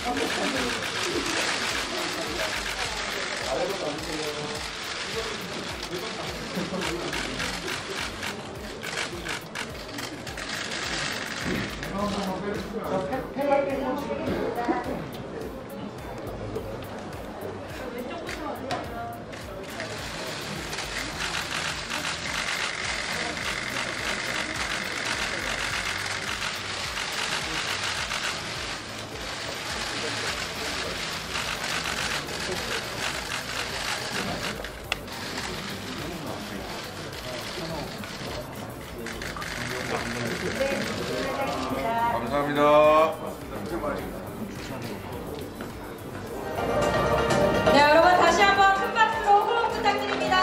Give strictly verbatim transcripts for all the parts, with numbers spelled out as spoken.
감사합니다. 네, 여러분 다시 한번 큰 박수로 호응 부탁드립니다.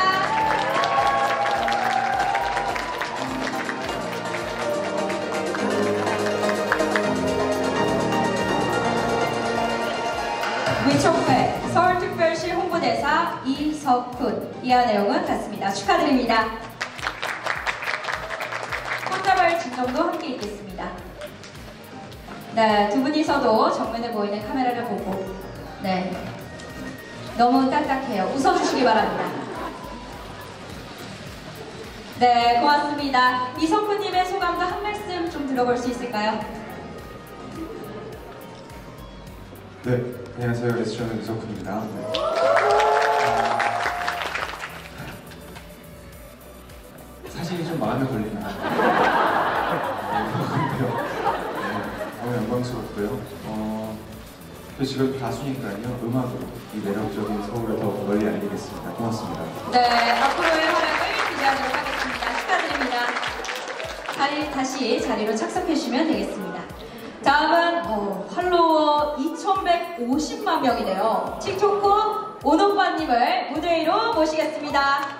위촉회 서울특별시 홍보대사 이석훈, 이하 내용은 같습니다. 축하드립니다. 꽃다발 증정도 함께 있겠습니다. 네, 두 분이서도 정면에 보이는 카메라를 보고 네, 너무 딱딱해요. 웃어주시기 바랍니다. 네, 고맙습니다. 이석훈님의 소감도 한 말씀 좀 들어볼 수 있을까요? 네, 안녕하세요. 레스토랑 이석훈입니다. 사진이 좀 마음에 걸립니다. 너무 영광스럽고요. 어, 저 지금 가수니까요. 음악으로 이 매력적인 서울을 더 널리 알리겠습니다. 고맙습니다. 네, 앞으로의 활약을 기대하도록 하겠습니다. 축하드립니다. 자리, 다시 자리로 착석해 주시면 되겠습니다. 다음은 어, 팔로워 이천백오십만 명이네요. 틱톡커 온오빠님을 무대 위로 모시겠습니다.